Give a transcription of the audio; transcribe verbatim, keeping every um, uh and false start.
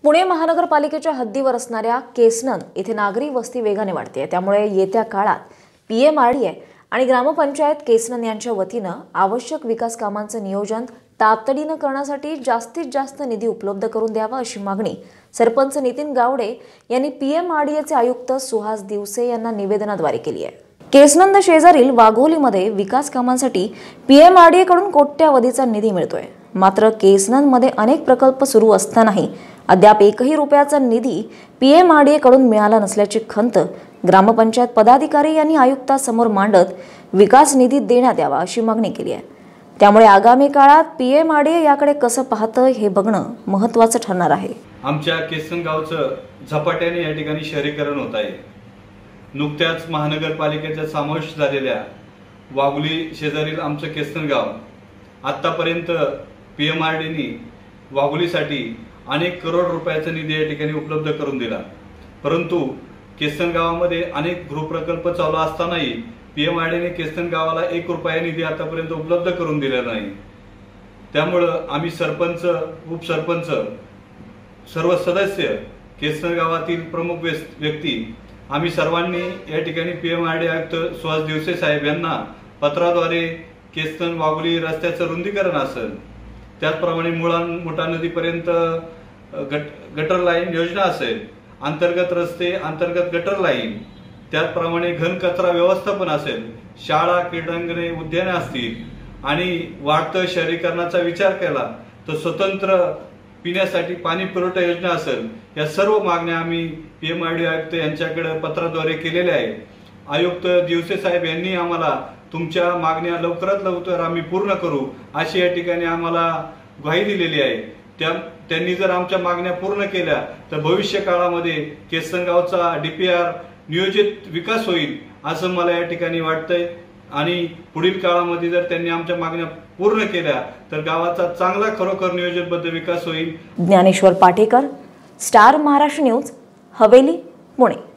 पुणे महानगरपालिकेच्या हद्दीवर असणाऱ्या केसनन येथे नागरी वस्ती वेगाने वाढते। त्यामुळे येत्या काळात पीएमआरडीए आणि ग्रामपंचायत केसनन यांच्या वतीनं आवश्यक विकास कामांचं नियोजन तातडीनं करण्यासाठी जास्तीत जास्त निधी उपलब्ध करून द्यावा अशी मागणी सरपंच नितीन गावडे यांनी पीएमआरडीएचे आयुक्त सुहास दिवसे यांना निवेदनाद्वारे केली आहे। केसनंद शेजारील वाघोलीमध्ये विकास कामांसाठी पीएमआरडीए कडून कोट्यावधीचा निधी मिळतोय। मात्र केसनंदमध्ये अनेक प्रकल्प सुरू असतानाही अद्याप एकही रुपयाचा निधी पीएमआरडीए कडून मिळाला नसल्याची खंत ग्रामपंचायत पदाधिकारी यांनी आयुक्तांसमोर मांडत विकास निधी देण्यात यावा अशी मागणी केली आहे। त्यामुळे आगामी काळात पीएमआरडीए याकडे कसं पाहतं हे बघणं महत्त्वाचं ठरणार आहे। आमच्या केसन गावचं झपाट्याने या ठिकाणी शहरीकरण होत आहे। नुकत्याच महानगरपालिकेच्या समावेश झालेल्या वाघोली शेजारील आमचं केसन गाव आतापर्यंत पीएमआरडीने वाघोलीसाठी अनेक करोड रुपयाचा निधी या ठिकाणी उपलब्ध करून दिला, परंतु केसन गावामध्ये अनेक गृहप्रकल्प चालू असतानाही पीएमआरडीने केसन गावाला एक रुपया निधी आतापर्यंत उपलब्ध करून दिलेला नाही। त्यामुळे आम्ही सरपंच, उपसरपंच, सर्व सदस्य, केसन गावातील प्रमुख व्यक्ती आम्ही सर्वांनी या ठिकाणी पीएमआरडीए आयुक्त सुहास दिवसे साहेब यांना पत्राद्वारे केसन वाघोली रस्त्याचं रुंदीकरण असेल, त्याचप्रमाणे मुळा मोठा नदीपर्यंत गट गटर लाईन योजना असेल, अंतर्गत रस्ते, अंतर्गत गटर लाईन, त्याचप्रमाणे घन कचरा व्यवस्थापन असेल, शाळा, क्रीडांगणे, उद्याने असतील आणि वाढतं शहरीकरणाचा विचार केला तर स्वतंत्र पिण्यासाठी पाणी पुरवठा योजना असेल, या सर्व मागण्या आम्ही पीएमआरडीए आयुक्त यांच्याकडे पत्राद्वारे केलेल्या आहे। आयुक्त दिवसे साहेब यांनी आम्हाला तुमच्या मागण्या लवकरात लवकर आम्ही पूर्ण करू अशी या ठिकाणी आम्हाला ग्वाही दिलेली आहे। त्या त्यांनी जर आमच्या मागण्या पूर्ण केल्या तर भविष्य काळामध्ये केसन गावचा डीपीआर नियोजित विकास होईल असं मला या ठिकाणी वाटतंय आणि पुढील काळामध्ये जर त्यांनी आमच्या मागण्या पूर्ण केल्या तर गावाचा चांगला खरोखर नियोजनबद्ध विकास होईल। Dnyaneshwar Patekar, star Maharashtra news, Haveli, Pune.